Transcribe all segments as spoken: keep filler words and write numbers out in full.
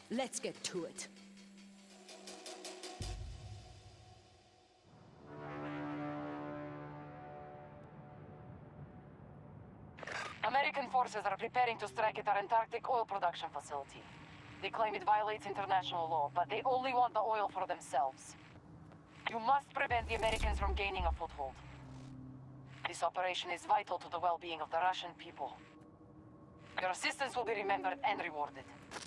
Let's get to it. American forces are preparing to strike at our Antarctic oil production facility. They claim it violates international law, but they only want the oil for themselves. You must prevent the Americans from gaining a foothold. This operation is vital to the well-being of the Russian people. Your assistance will be remembered and rewarded.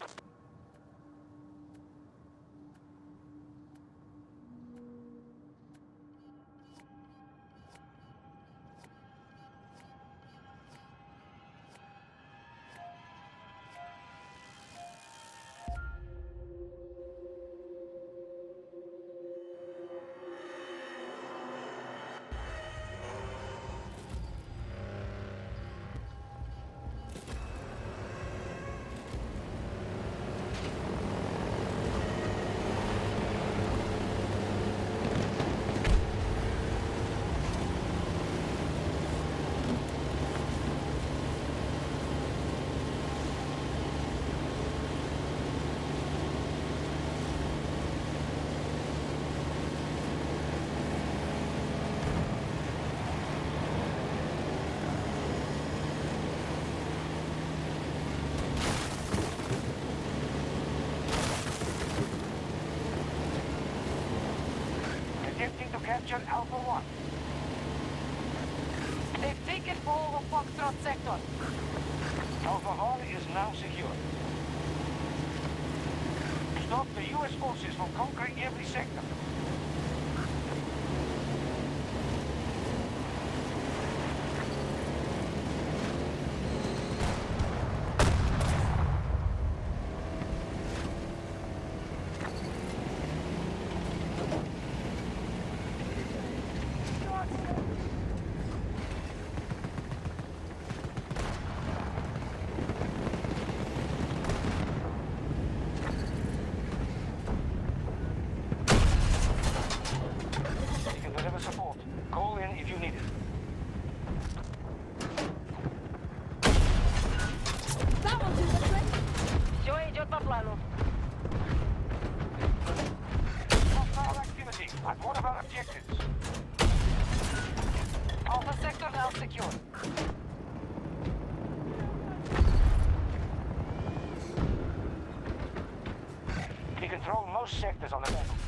Attempting to capture Alpha One. They've taken all of Foxtrot sector. Alpha One is now secure. Stop the U S forces from conquering every sector. Support. Call in if you need it. Все идет по плану. Hostile activity. And what about objectives? Alpha sector now secure. We control most sectors on the map.